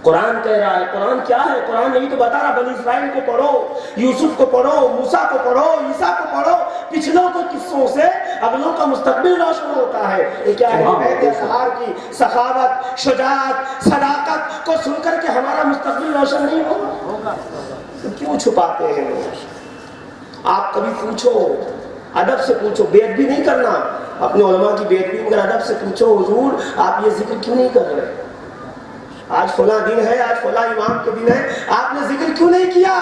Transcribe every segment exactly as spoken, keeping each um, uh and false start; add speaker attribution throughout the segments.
Speaker 1: قرآن کہہ رہا ہے. قرآن کیا ہے؟ قرآن یہی تو بتا رہا بنی اسرائیل کو پڑھو، یوسف کو پڑھو، موسیٰ کو پڑھو، عیسیٰ کو پڑھو. پچھلوں کے قصوں سے اگلوں کا مستقبل روشن ہوتا ہے. یہ کیا ہے؟ بیت اطہار کی سخاوت، شجاعت، صداقت کو سن کر کے ہمارا مستقبل روشن نہیں ہوگا؟ تو کیوں چھپاتے ہیں لوگ؟ آپ کبھی پوچھو، ادب سے پوچھو، بے ادبی نہیں کرنا. اپنے علماء کی بے ادبی مگر ادب سے پوچھو، حضور آپ یہ ذکر کیوں نہیں کر رہے؟ آج فلاں دن ہے، آج فلاں امام کے دن ہے، آپ نے ذکر کیوں نہیں کیا؟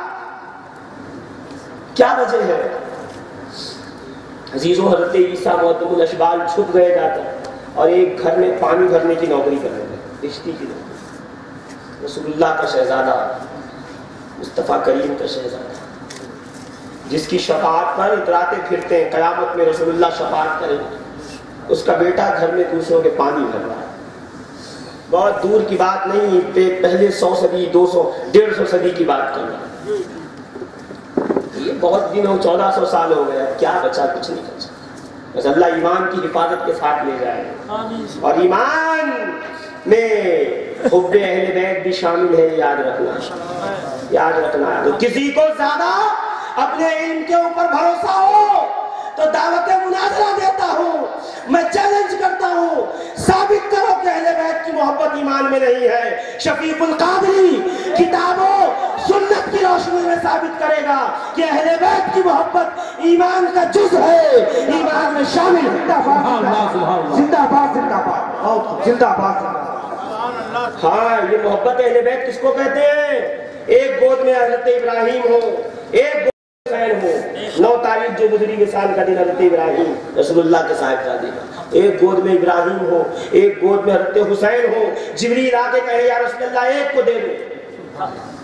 Speaker 1: کیا وجہ ہے؟ عزیزوں، حضرت عیسیٰ معدب الاشبال چھپ گئے جا کر اور ایک گھر میں پانی بھرنے کی نوکری کر رہے تھے، رشتی کی نوکری. رسول اللہ کا شہزادہ، مصطفیٰ کریم کا شہزادہ، جس کی شفاعت پر اتراتے پھرتے ہیں، قیامت میں رسول اللہ شفاعت کریں، اس کا بیٹا گھر میں دوسروں کے پانی بھر رہا ہے. بہت دور کی بات نہیں، پہلے سو صدی، دو سو ڈیڑھ سو صدی کی بات کر رہا ہے. یہ بہت دن ہو، چودہ سو سال ہو گیا، کیا بچا؟ کچھ نہیں بچا. بس اللہ ایمان کی حفاظت کے ساتھ لے جائے. اور ایمان میں حب اہل بیت بھی شامل ہے، یاد رکھنا، یاد رکھنا. تو کسی کو زیادہ اپنے علم کے اوپر بھروسہ ہو تو دعوت مناظرہ دیتا ہوں، میں چیلنج کرتا ہوں، ثابت کرو کہ اہل بیت کی محبت ایمان میں نہیں ہے. شفیق القادری کتابوں سنت کی روشنی میں ثابت کرے گا کہ اہل بیت کی محبت ایمان کا جز ہے، ایمان میں شامل ہے. زندہ باد، زندہ باد، زندہ باد. ہاں، یہ محبت اہل بیت کس کو کہتے ہیں؟ ایک گود میں حضرت ابراہیم ہو، ایک حسین ہو. نو تاریخ جو گزری وصال کا دن حضرت ابراہیم رسول اللہ کے صاحبزادے کا، ایک گود میں ابراہیم ہو، ایک گود میں حضرت حسین ہو. جبریل آ کے کہے یا رسول اللہ ایک کو دے دو.